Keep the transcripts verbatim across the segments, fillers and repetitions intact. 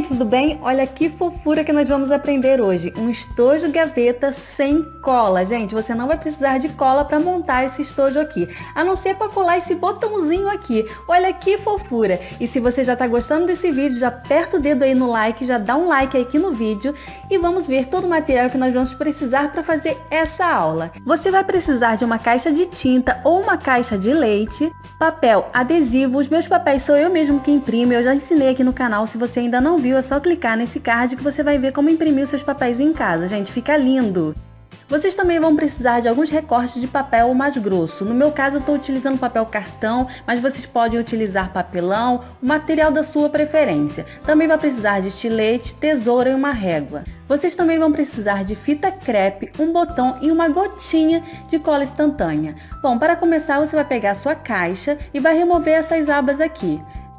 gente, tudo bem? Olha que fofura que nós vamos aprender hoje. Um estojo gaveta sem cola. Gente, você não vai precisar de cola para montar esse estojo aqui, a não ser para colar esse botãozinho aqui. Olha que fofura! E se você já está gostando desse vídeo, já aperta o dedo aí no like, já dá um like aqui no vídeo e vamos ver todo o material que nós vamos precisar para fazer essa aula. Você vai precisar de uma caixa de tinta ou uma caixa de leite, papel adesivo. Os meus papéis sou eu mesmo que imprimo, eu já ensinei aqui no canal. Se você ainda não viu, é só clicar nesse card que você vai ver como imprimir os seus papéis em casa. Gente, fica lindo! Vocês também vão precisar de alguns recortes de papel mais grosso. No meu caso, eu estou utilizando papel cartão, mas vocês podem utilizar papelão, o material da sua preferência. Também vai precisar de estilete, tesoura e uma régua. Vocês também vão precisar de fita crepe, um botão e uma gotinha de cola instantânea. Bom, para começar, você vai pegar a sua caixa e vai remover essas abas aqui.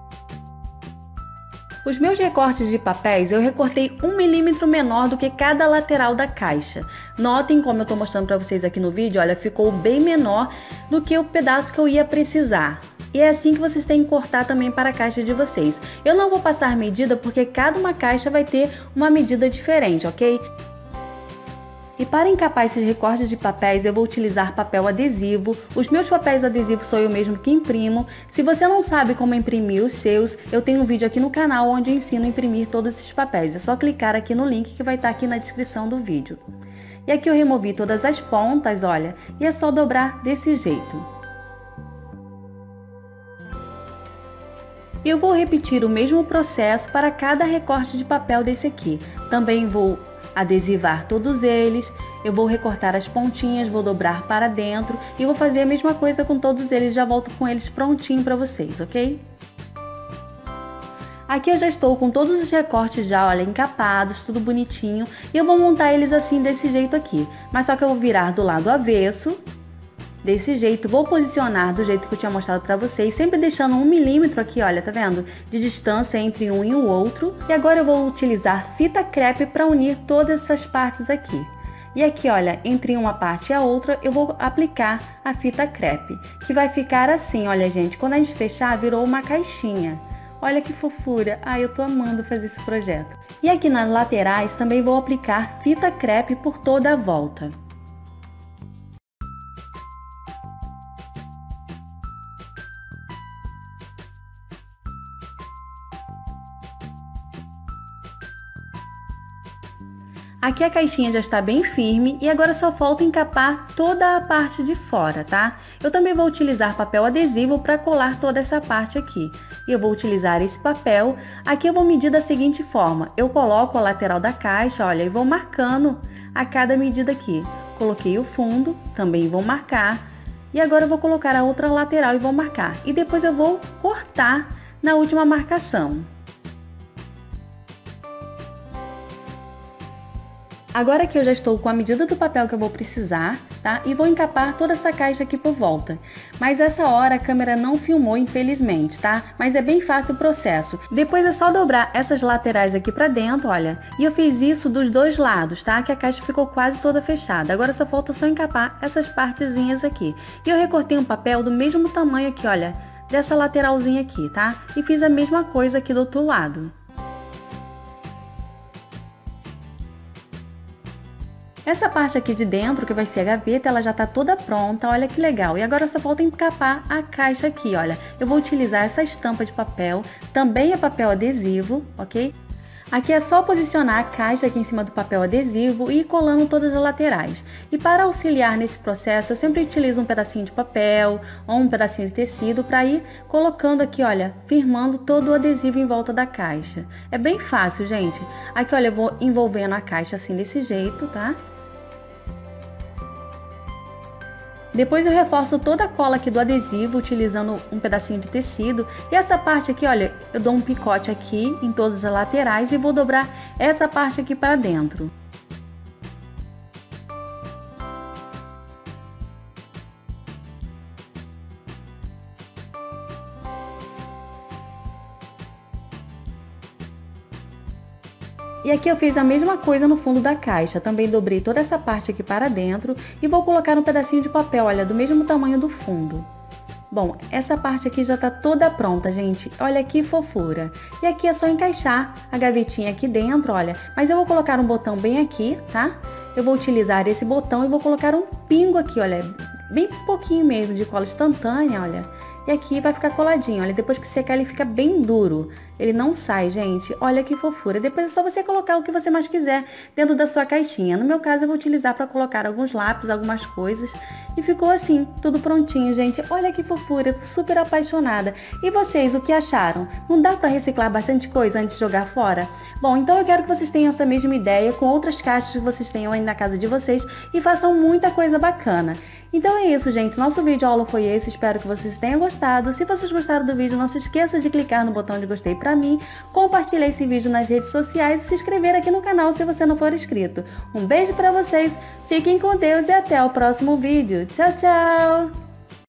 Os meus recortes de papéis eu recortei um milímetro menor do que cada lateral da caixa. Notem como eu estou mostrando para vocês aqui no vídeo, olha, ficou bem menor do que o pedaço que eu ia precisar. E é assim que vocês têm que cortar também para a caixa de vocês. Eu não vou passar medida porque cada uma caixa vai ter uma medida diferente, ok? E para encapar esses recortes de papéis, eu vou utilizar papel adesivo. Os meus papéis adesivos sou eu mesmo que imprimo. Se você não sabe como imprimir os seus, eu tenho um vídeo aqui no canal onde eu ensino a imprimir todos esses papéis. É só clicar aqui no link que vai estar aqui na descrição do vídeo. E aqui eu removi todas as pontas, olha, e é só dobrar desse jeito. Eu vou repetir o mesmo processo para cada recorte de papel desse aqui. Também vou adesivar todos eles, eu vou recortar as pontinhas, vou dobrar para dentro e vou fazer a mesma coisa com todos eles, já volto com eles prontinho para vocês, ok? Aqui eu já estou com todos os recortes já, olha, encapados, tudo bonitinho, e eu vou montar eles assim, desse jeito aqui, mas só que eu vou virar do lado avesso, desse jeito, vou posicionar do jeito que eu tinha mostrado pra vocês, sempre deixando um milímetro aqui, olha, tá vendo? De distância entre um e o outro. E agora eu vou utilizar fita crepe para unir todas essas partes aqui. E aqui, olha, entre uma parte e a outra, eu vou aplicar a fita crepe, que vai ficar assim, olha, gente, quando a gente fechar, virou uma caixinha. Olha que fofura! Ai, eu tô amando fazer esse projeto. E aqui nas laterais também vou aplicar fita crepe por toda a volta. Aqui a caixinha já está bem firme e agora só falta encapar toda a parte de fora, tá? Eu também vou utilizar papel adesivo para colar toda essa parte aqui. E eu vou utilizar esse papel. Aqui eu vou medir da seguinte forma. Eu coloco a lateral da caixa, olha, e vou marcando a cada medida aqui. Coloquei o fundo, também vou marcar. E agora eu vou colocar a outra lateral e vou marcar. E depois eu vou cortar na última marcação. Agora que eu já estou com a medida do papel que eu vou precisar, tá? E vou encapar toda essa caixa aqui por volta. Mas essa hora a câmera não filmou, infelizmente, tá? Mas é bem fácil o processo. Depois é só dobrar essas laterais aqui pra dentro, olha. E eu fiz isso dos dois lados, tá? Que a caixa ficou quase toda fechada. Agora só falta só encapar essas partezinhas aqui. E eu recortei um papel do mesmo tamanho aqui, olha. Dessa lateralzinha aqui, tá? E fiz a mesma coisa aqui do outro lado. Essa parte aqui de dentro, que vai ser a gaveta, ela já tá toda pronta, olha que legal. E agora só falta encapar a caixa aqui, olha. Eu vou utilizar essa estampa de papel, também é papel adesivo, ok? Aqui é só posicionar a caixa aqui em cima do papel adesivo e ir colando todas as laterais. E para auxiliar nesse processo, eu sempre utilizo um pedacinho de papel ou um pedacinho de tecido para ir colocando aqui, olha, firmando todo o adesivo em volta da caixa. É bem fácil, gente. Aqui, olha, eu vou envolvendo a caixa assim desse jeito, tá? Depois eu reforço toda a cola aqui do adesivo utilizando um pedacinho de tecido. E essa parte aqui, olha, eu dou um picote aqui em todas as laterais e vou dobrar essa parte aqui para dentro. E aqui eu fiz a mesma coisa no fundo da caixa, também dobrei toda essa parte aqui para dentro e vou colocar um pedacinho de papel, olha, do mesmo tamanho do fundo. Bom, essa parte aqui já tá toda pronta, gente. Olha que fofura. E aqui é só encaixar a gavetinha aqui dentro, olha. Mas eu vou colocar um botão bem aqui, tá? Eu vou utilizar esse botão e vou colocar um pingo aqui, olha. Bem pouquinho mesmo de cola instantânea, olha. E aqui vai ficar coladinho, olha, depois que secar ele fica bem duro. Ele não sai, gente. Olha que fofura. Depois é só você colocar o que você mais quiser dentro da sua caixinha. No meu caso, eu vou utilizar para colocar alguns lápis, algumas coisas. E ficou assim, tudo prontinho, gente. Olha que fofura, eu tô super apaixonada. E vocês, o que acharam? Não dá para reciclar bastante coisa antes de jogar fora? Bom, então eu quero que vocês tenham essa mesma ideia com outras caixas que vocês tenham aí na casa de vocês e façam muita coisa bacana. Então é isso, gente. Nosso vídeo aula foi esse. Espero que vocês tenham gostado. Se vocês gostaram do vídeo, não se esqueça de clicar no botão de gostei pra mim, compartilhar esse vídeo nas redes sociais e se inscrever aqui no canal se você não for inscrito. Um beijo pra vocês, fiquem com Deus e até o próximo vídeo. Tchau, tchau!